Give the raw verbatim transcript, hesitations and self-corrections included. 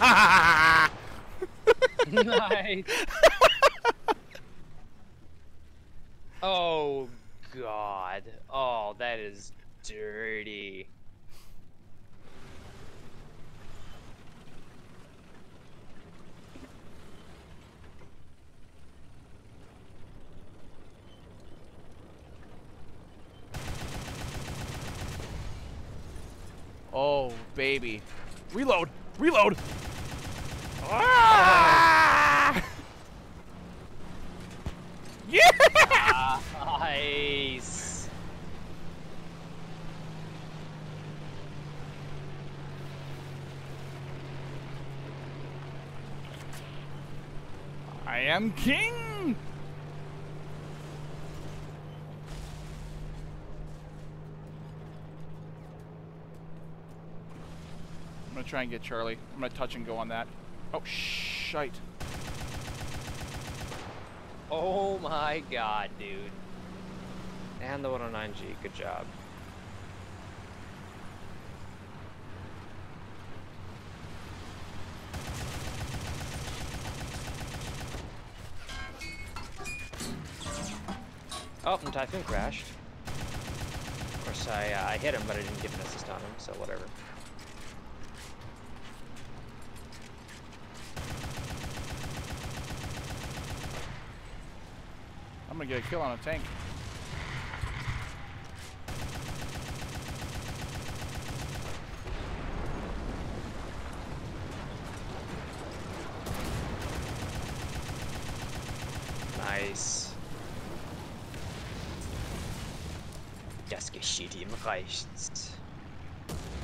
Nice. Oh God. Oh, that is dirty. Oh, baby. Reload! Reload! Ah! Yeah! Nice. I am king! I'm gonna try and get Charlie. I'm gonna touch and go on that. Oh, shite. Oh my God, dude. And the one oh nine G, good job. Oh, and Typhoon crashed. Of course, I, uh, I hit him, but I didn't get an assist on him, so whatever. I'm gonna get a kill on a tank. Nice. Das geschieht im Reichst.